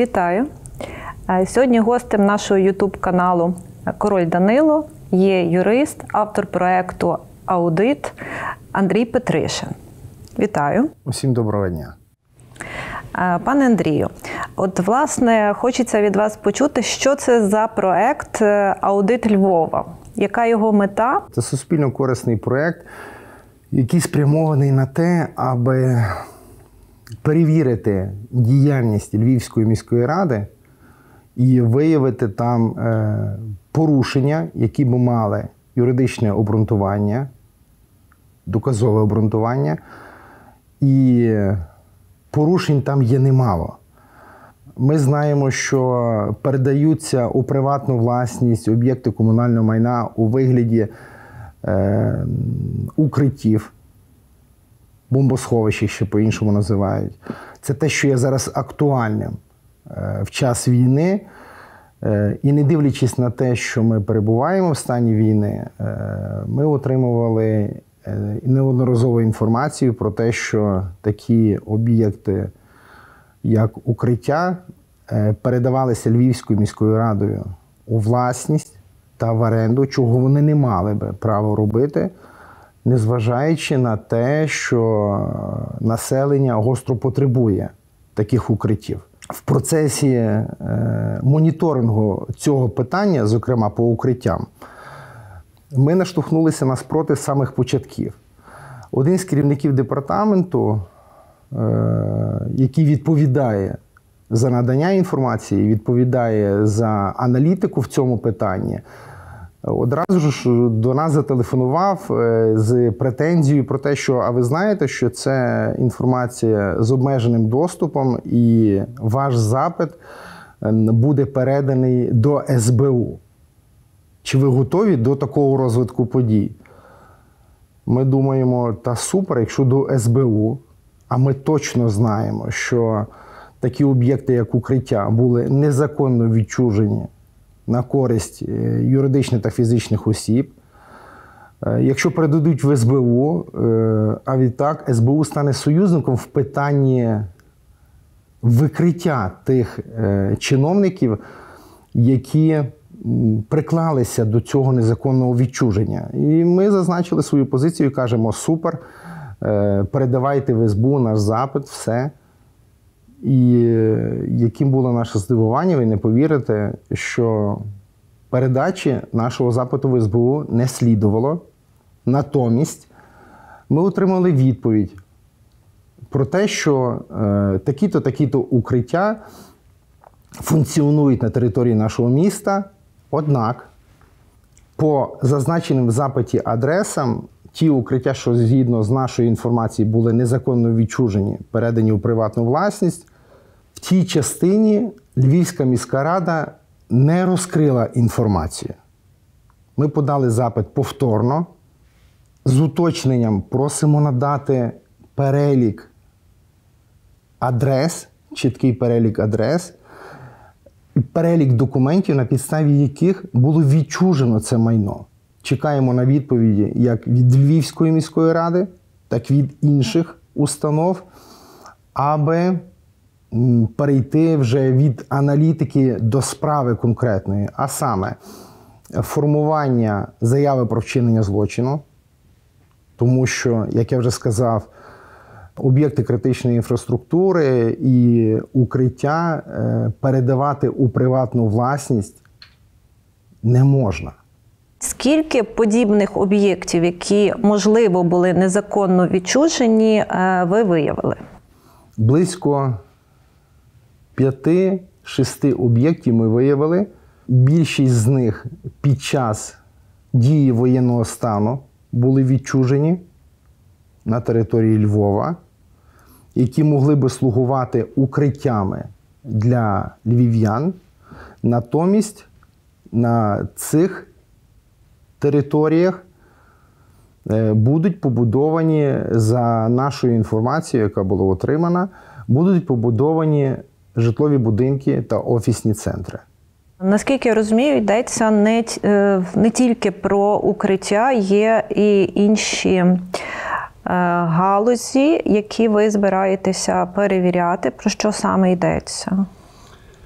Вітаю! Сьогодні гостем нашого YouTube-каналу Король Данило є юрист, автор проєкту «Аудит» Андрій Петришин. Вітаю! Усім доброго дня! Пане Андрію, власне, хочеться від вас почути, що це за проєкт «Аудит Львова». Яка його мета? Це суспільно-корисний проєкт, який спрямований на те, аби перевірити діяльність Львівської міської ради і виявити там порушення, які б мали юридичне обґрунтування, доказове обґрунтування, і порушень там є немало. Ми знаємо, що передаються у приватну власність об'єкти комунального майна у вигляді укриттів, бомбосховищ, ще по-іншому називають. Це те, що є зараз актуальним в час війни. І не дивлячись на те, що ми перебуваємо в стані війни, ми отримували неодноразову інформацію про те, що такі об'єкти, як укриття, передавалися Львівською міською радою у власність та в оренду, чого вони не мали би право робити, незважаючи на те, що населення гостро потребує таких укриттів. В процесі моніторингу цього питання, зокрема по укриттям, ми наштовхнулися на спротив з самих початків. Один з керівників департаменту, який відповідає за надання інформації, відповідає за аналітику в цьому питанні, одразу ж до нас зателефонував з претензією про те, що, а ви знаєте, що це інформація з обмеженим доступом і ваш запит буде переданий до СБУ. Чи ви готові до такого розвитку подій? Ми думаємо, та супер, якщо до СБУ, а ми точно знаємо, що такі об'єкти, як укриття, були незаконно відчужені на користь юридичних та фізичних осіб. Якщо передадуть в СБУ, а відтак СБУ стане союзником в питанні викриття тих чиновників, які приклалися до цього незаконного відчуження. І ми зазначили свою позицію і кажемо, супер, передавайте в СБУ наш запит, все. І яким було наше здивування, ви не повірите, що передачі нашого запиту в СБУ не слідувало. Натомість ми отримали відповідь про те, що такі-то, такі-то укриття функціонують на території нашого міста, однак по зазначеним в запиті адресам ті укриття, що згідно з нашою інформацією були незаконно відчужені, передані у приватну власність, в тій частині Львівська міська рада не розкрила інформацію. Ми подали запит повторно, з уточненням просимо надати перелік адрес, чіткий перелік адрес, і перелік документів, на підставі яких було відчужено це майно. Чекаємо на відповіді як від Львівської міської ради, так і від інших установ, аби перейти вже від аналітики до справи конкретної, а саме формування заяви про вчинення злочину, тому що, як я вже сказав, об'єкти критичної інфраструктури і укриття передавати у приватну власність не можна. Скільки подібних об'єктів, які, можливо, були незаконно відчужені, ви виявили? Близько 5-6 об'єктів ми виявили. Більшість з них під час дії воєнного стану були відчужені на території Львова, які могли би слугувати укриттями для львів'ян. Натомість на цих територіях будуть побудовані, за нашою інформацією, яка була отримана, будуть побудовані житлові будинки та офісні центри. Наскільки я розумію, йдеться не тільки про укриття, є і інші галузі, які ви збираєтеся перевіряти. Про що саме йдеться?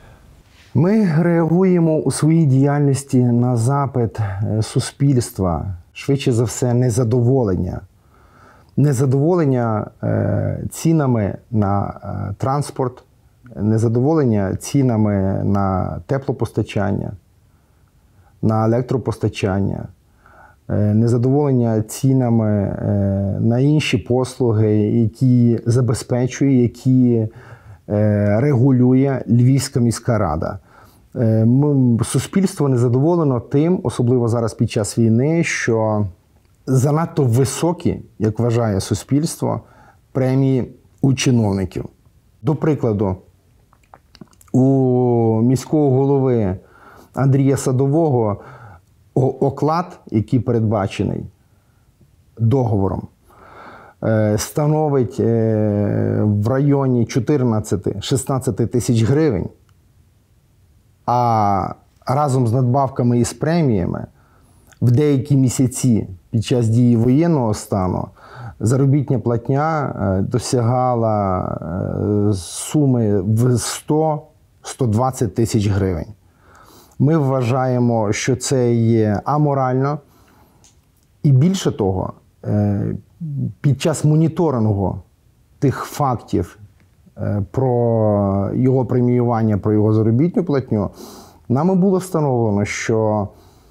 Ми реагуємо у своїй діяльності на запит суспільства, швидше за все, незадоволення. Незадоволення цінами на транспорт, незадоволення цінами на теплопостачання, на електропостачання, незадоволення цінами на інші послуги, які забезпечує, які регулює Львівська міська рада. Суспільство незадоволено тим, особливо зараз під час війни, що занадто високі, як вважає суспільство, премії у чиновників. До прикладу, у міського голови Андрія Садового оклад, який передбачений договором, становить в районі 14-16 тисяч гривень, а разом з надбавками і з преміями в деякі місяці під час дії воєнного стану заробітня платня досягала суми в 100-120 тисяч гривень. Ми вважаємо, що це є аморально. І більше того, під час моніторингу тих фактів про його преміювання, про його заробітну платню, нами було встановлено, що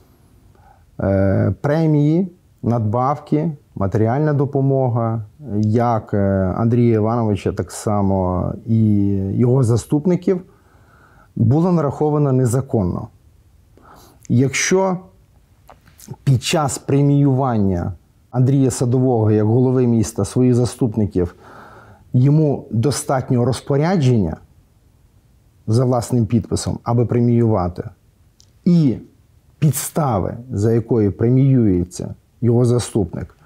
премії, надбавки, матеріальна допомога, як Андрія Івановича, так само і його заступників, була нарахована незаконно. Якщо під час преміювання Андрія Садового як голови міста, своїх заступників, йому достатньо розпорядження за власним підписом, аби преміювати, і підстави, за якою преміюється його заступник,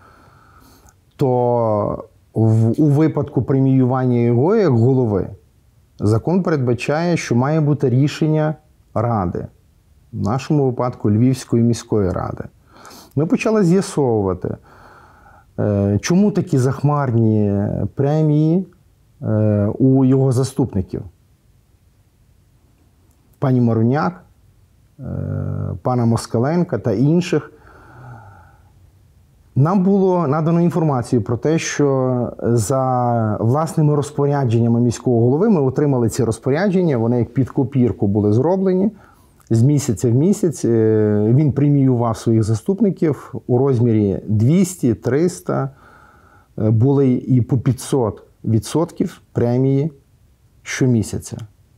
то у випадку преміювання його як голови закон передбачає, що має бути рішення ради, в нашому випадку Львівської міської ради. Ми почали з'ясовувати, чому такі захмарні премії у його заступників. Пані Маруняк, пана Москаленка та інших. Нам було надано інформацію про те, що за власними розпорядженнями міського голови ми отримали ці розпорядження, вони як під копірку були зроблені. З місяця в місяць він преміював своїх заступників у розмірі 200, 300, були і по 500% премії щомісяця.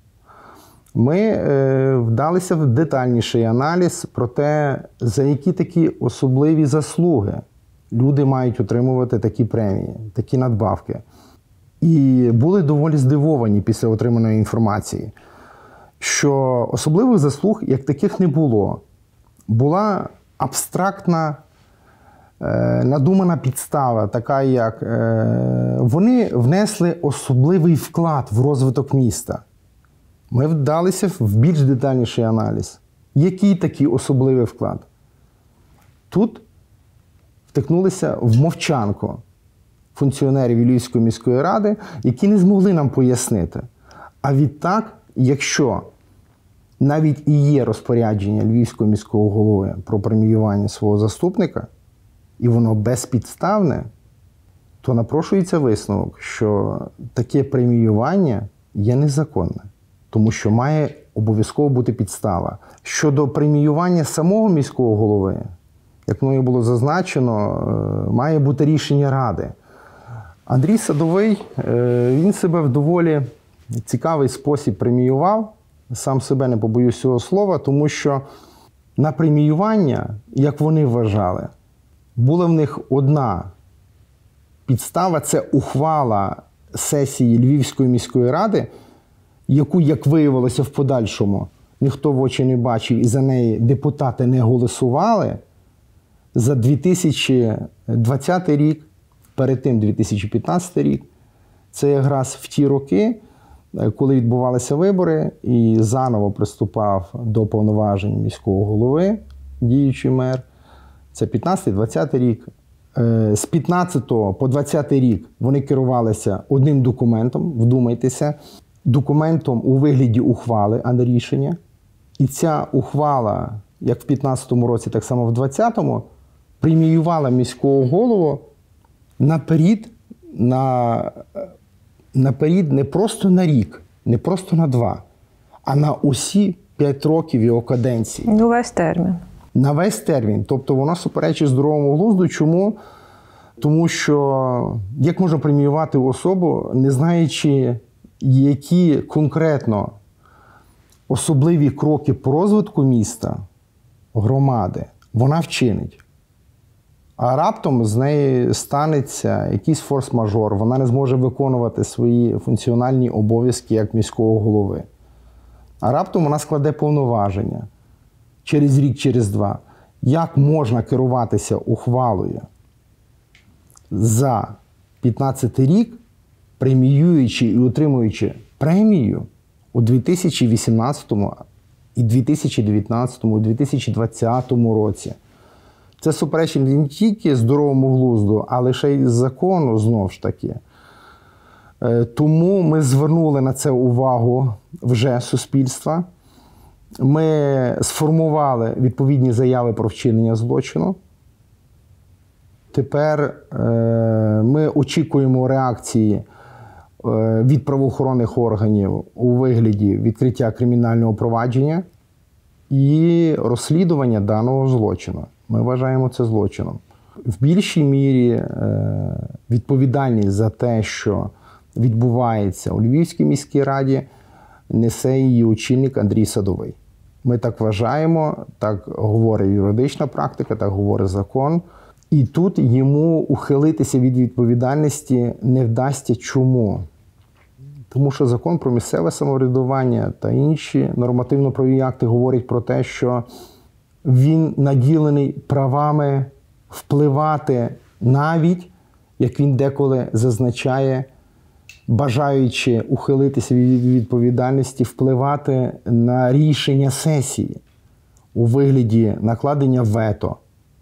Ми вдалися в детальніший аналіз про те, за які такі особливі заслуги люди мають отримувати такі премії, такі надбавки. І були доволі здивовані після отриманої інформації, що особливих заслуг як таких не було. Була абстрактна, надумана підстава, така як вони внесли особливий вклад в розвиток міста. Ми вдалися в більш детальніший аналіз. Який такий особливий вклад? Тут втикнулися в мовчанку функціонерів Львівської міської ради, які не змогли нам пояснити. А відтак, якщо навіть і є розпорядження Львівського міського голови про преміювання свого заступника, і воно безпідставне, то напрошується висновок, що таке преміювання є незаконне, тому що має обов'язково бути підстава. Щодо преміювання самого міського голови, як мною було зазначено, має бути рішення ради. Андрій Садовий, він себе в доволі цікавий спосіб преміював, сам себе не побоюсь цього слова, тому що на преміювання, як вони вважали, була в них одна підстава – це ухвала сесії Львівської міської ради, яку, як виявилося в подальшому, ніхто в очі не бачив і за неї депутати не голосували, за 2020 рік, перед тим 2015 рік. Це якраз в ті роки, коли відбувалися вибори і заново приступав до повноважень міського голови, діючий мер. Це 15-20 рік. З 15 по 20 рік вони керувалися одним документом, вдумайтеся, документом у вигляді ухвали, а не рішення. І ця ухвала, як в 2015 році, так само в 2020, преміювала міського голову наперед не просто на рік, не просто на 2, а на усі 5 років його каденції. Ну, весь термін. На весь термін. Тобто воно суперечить здоровому глузду. Чому? Тому що як можна преміювати особу, не знаючи, які конкретно особливі кроки по розвитку міста, громади, вона вчинить. А раптом з неї станеться якийсь форс-мажор, вона не зможе виконувати свої функціональні обов'язки як міського голови. А раптом вона складе повноваження через рік, через 2. Як можна керуватися ухвалою за 15 рік, преміюючи і отримуючи премію у 2018 і 2019, і 2020 році? Це суперечить не тільки здоровому глузду, а лише й закону, знову ж таки. Тому ми звернули на це увагу вже суспільства. Ми сформували відповідні заяви про вчинення злочину. Тепер ми очікуємо реакції від правоохоронних органів у вигляді відкриття кримінального провадження і розслідування даного злочину. Ми вважаємо це злочином. В більшій мірі відповідальність за те, що відбувається у Львівській міській раді, несе її очільник Андрій Садовий. Ми так вважаємо, так говорить юридична практика, так говорить закон. І тут йому ухилитися від відповідальності не вдасться. Чому? Тому що закон про місцеве самоврядування та інші нормативно-правові акти говорять про те, що він наділений правами впливати навіть, як він деколи зазначає, бажаючи ухилитися від відповідальності, впливати на рішення сесії у вигляді накладення вето,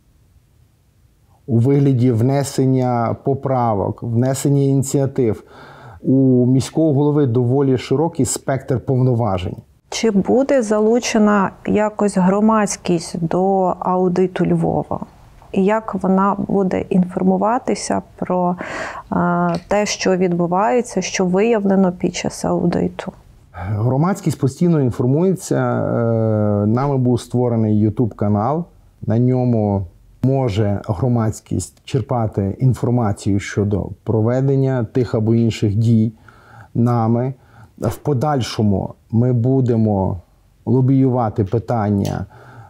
у вигляді внесення поправок, внесення ініціатив. У міського голови доволі широкий спектр повноважень. Чи буде залучена якось громадськість до аудиту Львова? І як вона буде інформуватися про те, що відбувається, що виявлено під час аудиту? Громадськість постійно інформується. Нами був створений YouTube-канал. На ньому може громадськість черпати інформацію щодо проведення тих або інших дій нами. В подальшому ми будемо лобіювати питання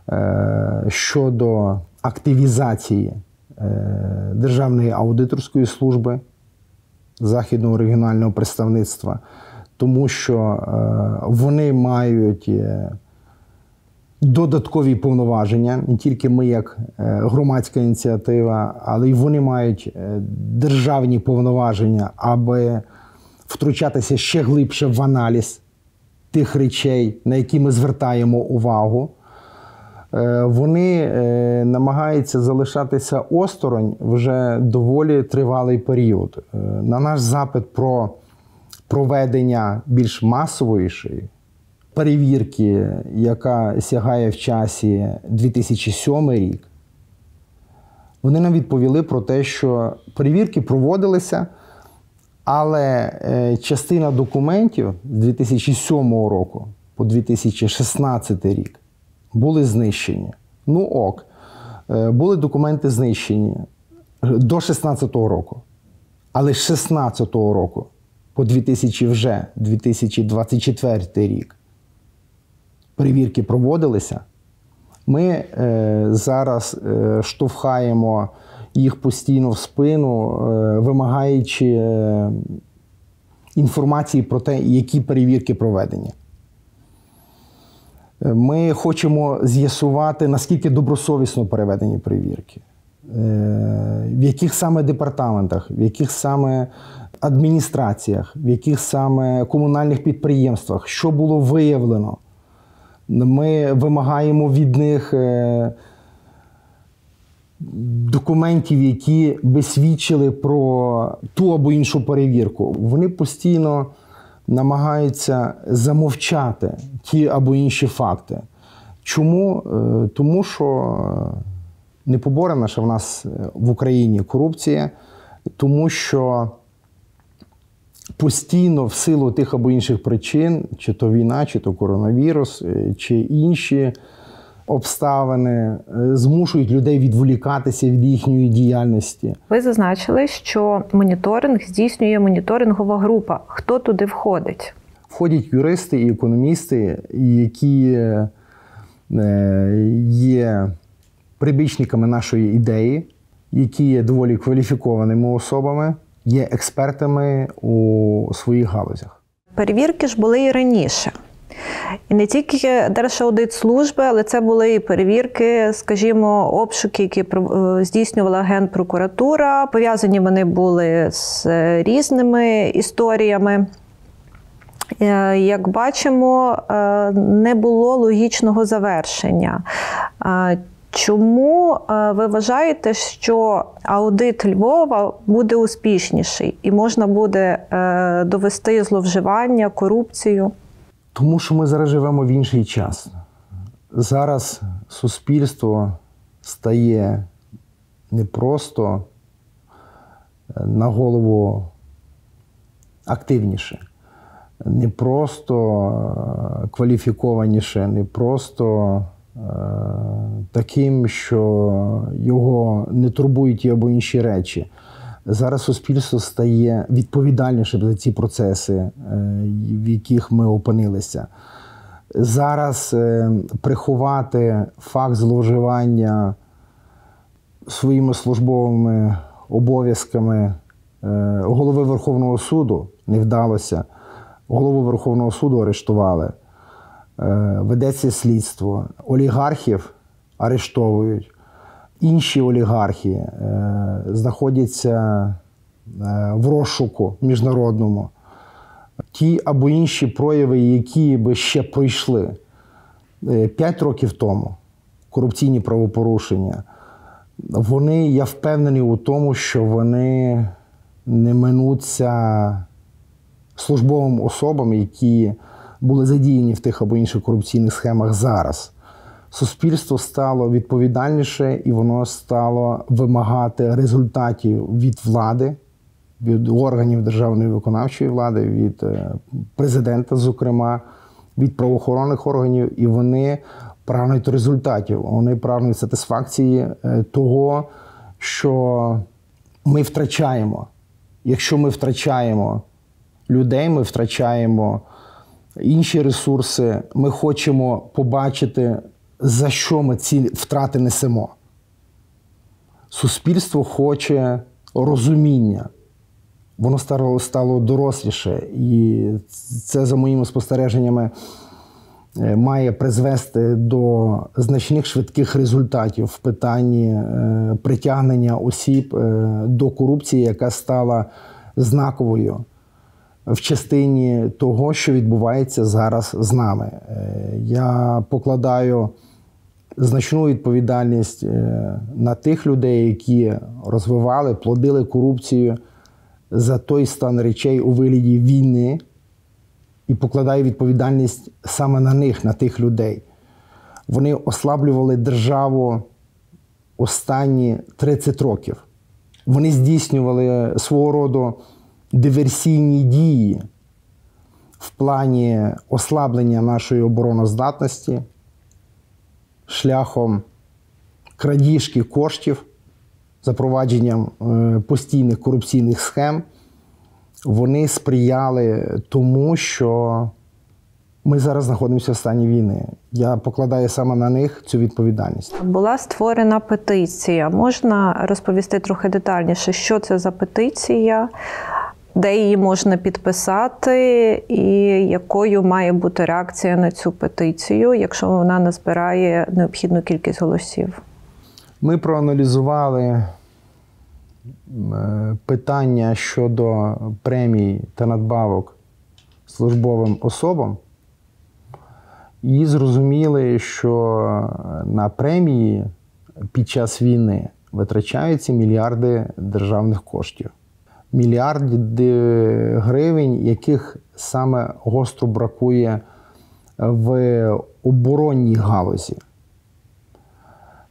щодо активізації Державної аудиторської служби Західного регіонального представництва, тому що вони мають додаткові повноваження, не тільки ми як громадська ініціатива, але й вони мають державні повноваження, аби втручатися ще глибше в аналіз тих речей, на які ми звертаємо увагу. Вони намагаються залишатися осторонь вже доволі тривалий період. На наш запит про проведення більш масової перевірки, яка сягає в часі 2007 рік, вони нам відповіли про те, що перевірки проводилися, але частина документів з 2007 року по 2016 рік були знищені. Ну ок, були документи знищені до 2016 року. Але з 2016 року по 2024 рік перевірки проводилися. Ми зараз штовхаємо їх постійно в спину, вимагаючи інформації про те, які перевірки проведені. Ми хочемо з'ясувати, наскільки добросовісно переведені перевірки, в яких саме департаментах, в яких саме адміністраціях, в яких саме комунальних підприємствах, що було виявлено. Ми вимагаємо від них документів, які би свідчили про ту або іншу перевірку. Вони постійно намагаються замовчати ті або інші факти. Чому? Тому що не поборена ще в нас в Україні корупція, тому що постійно в силу тих або інших причин, чи то війна, чи то коронавірус, чи інші обставини, змушують людей відволікатися від їхньої діяльності. Ви зазначили, що моніторинг здійснює моніторингова група. Хто туди входить? Входять юристи і економісти, які є прибічниками нашої ідеї, які є доволі кваліфікованими особами, є експертами у своїх галузях. Перевірки ж були і раніше. І не тільки Держаудитслужби, але це були і перевірки, скажімо, обшуки, які здійснювала Генпрокуратура. Пов'язані вони були з різними історіями. Як бачимо, не було логічного завершення. Чому ви вважаєте, що аудит Львова буде успішніший і можна буде довести зловживання, корупцію? Тому що ми зараз живемо в інший час. Зараз суспільство стає не просто на голову активніше, не просто кваліфікованіше, не просто таким, що його не турбують ті або інші речі. Зараз суспільство стає відповідальнішим за ці процеси, в яких ми опинилися. Зараз приховати факт зловживання своїми службовими обов'язками голови Верховного суду не вдалося. Голову Верховного суду арештували. Ведеться слідство. Олігархів арештовують. Інші олігархи знаходяться в розшуку міжнародному. Ті або інші прояви, які би ще пройшли 5 років тому, корупційні правопорушення, вони, я впевнений у тому, що вони не минуться службовим особам, які були задіяні в тих або інших корупційних схемах зараз. Суспільство стало відповідальніше і воно стало вимагати результатів від влади, від органів державної виконавчої влади, від президента, зокрема, від правоохоронних органів. І вони прагнуть результатів, вони прагнуть сатисфакції того, що ми втрачаємо. Якщо ми втрачаємо людей, ми втрачаємо інші ресурси, ми хочемо побачити, за що ми ці втрати несемо. Суспільство хоче розуміння. Воно стало доросліше. І це, за моїми спостереженнями, має призвести до значних швидких результатів в питанні притягнення осіб до корупції, яка стала знаковою в частині того, що відбувається зараз з нами. Я покладаю значну відповідальність на тих людей, які розвивали, плодили корупцію за той стан речей у вигляді війни, і покладаю відповідальність саме на них, на тих людей. Вони ослаблювали державу останні 30 років. Вони здійснювали свого роду диверсійні дії в плані ослаблення нашої обороноздатності шляхом крадіжки коштів, запровадженням постійних корупційних схем. Вони сприяли тому, що ми зараз знаходимося в стані війни. Я покладаю саме на них цю відповідальність. Була створена петиція. Можна розповісти трохи детальніше, що це за петиція, де її можна підписати і якою має бути реакція на цю петицію, якщо вона назбирає необхідну кількість голосів? Ми проаналізували питання щодо премій та надбавок службовим особам і зрозуміли, що на премії під час війни витрачаються мільярди державних коштів. Мільярди гривень, яких саме гостро бракує в оборонній галузі.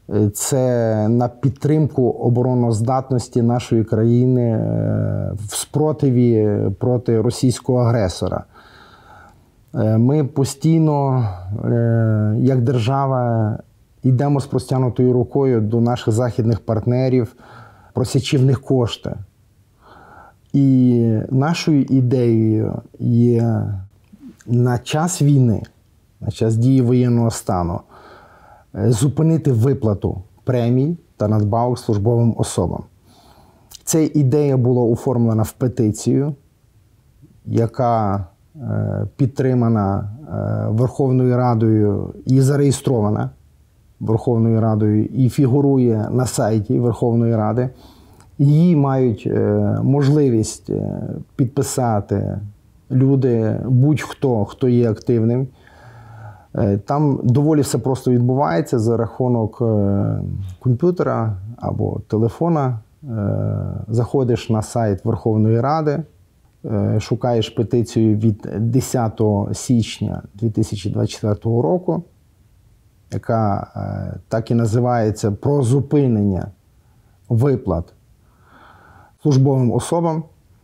це на підтримку обороноздатності нашої країни в спротиві проти російського агресора. Ми постійно, як держава, йдемо з простягнутою рукою до наших західних партнерів, просячи в них кошти. І нашою ідеєю є на час війни, на час дії воєнного стану, зупинити виплату премій та надбавок службовим особам. Ця ідея була оформлена в петицію, яка підтримана Верховною Радою і зареєстрована Верховною Радою і фігурує на сайті Верховної Ради. Її мають можливість підписати люди, будь-хто, хто є активним. Там доволі все просто відбувається за рахунок комп'ютера або телефона. Заходиш на сайт Верховної Ради, шукаєш петицію від 10 січня 2024 року, яка так і називається «Про зупинення виплат службовим особам».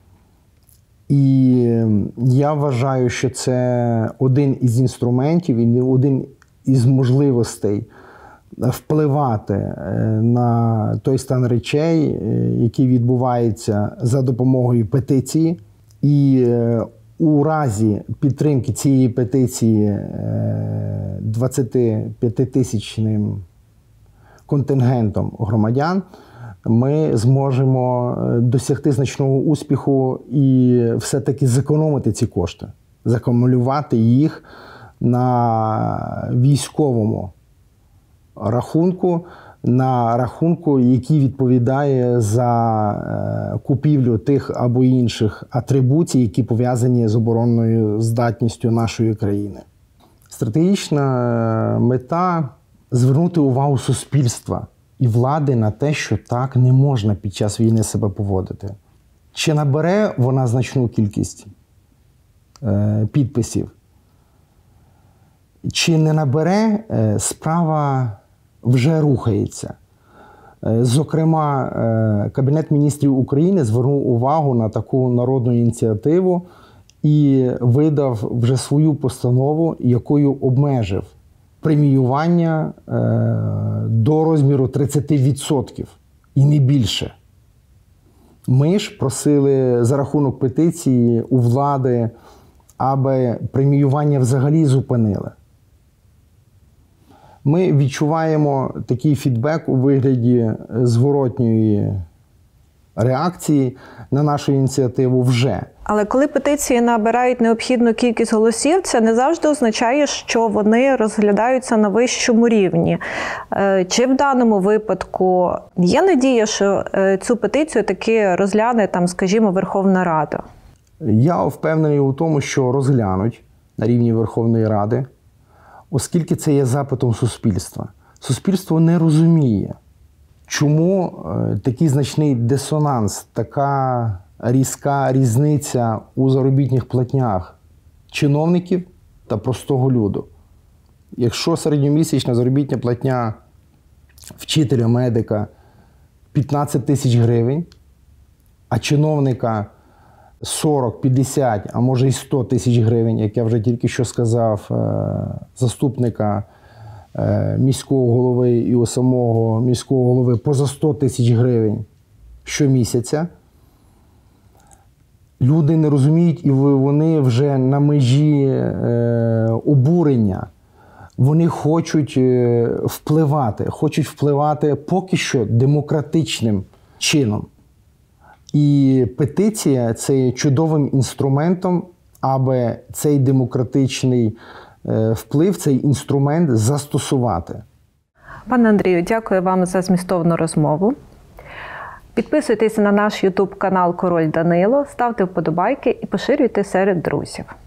І я вважаю, що це один із інструментів і один із можливостей впливати на той стан речей, який відбувається за допомогою петиції. І у разі підтримки цієї петиції 25-тисячним контингентом громадян ми зможемо досягти значного успіху і все-таки зекономити ці кошти, закумулювати їх на військовому рахунку, на рахунку, який відповідає за купівлю тих або інших атрибутів, які пов'язані з оборонною здатністю нашої країни. Стратегічна мета – звернути увагу суспільства і влади на те, що так не можна під час війни себе поводити. Чи набере вона значну кількість підписів? Чи не набере, справа вже рухається. Зокрема, Кабінет міністрів України звернув увагу на таку народну ініціативу і видав вже свою постанову, якою обмежив преміювання до розміру 30% і не більше. Ми ж просили за рахунок петиції у влади, аби преміювання взагалі зупинили. Ми відчуваємо такий фідбек у вигляді зворотньої реакції на нашу ініціативу вже. Але коли петиції набирають необхідну кількість голосів, це не завжди означає, що вони розглядаються на вищому рівні. Чи в даному випадку є надія, що цю петицію таки розгляне, скажімо, Верховна Рада? Я впевнений у тому, що розглянуть на рівні Верховної Ради, оскільки це є запитом суспільства. Суспільство не розуміє, чому такий значний дисонанс, така різка різниця у заробітних платнях чиновників та простого люду. Якщо середньомісячна заробітна платня вчителя, медика 15 тисяч гривень, а чиновника 40, 50, а може і 100 тисяч гривень, як я вже тільки що сказав, заступника міського голови і у самого міського голови поза 100 тисяч гривень щомісяця, люди не розуміють і вони вже на межі обурення. Вони хочуть впливати поки що демократичним чином. І петиція – це є чудовим інструментом, аби цей демократичний вплив, цей інструмент застосувати. Пане Андрію, дякую вам за змістовну розмову. Підписуйтесь на наш YouTube-канал «Король Данило», ставте вподобайки і поширюйте серед друзів.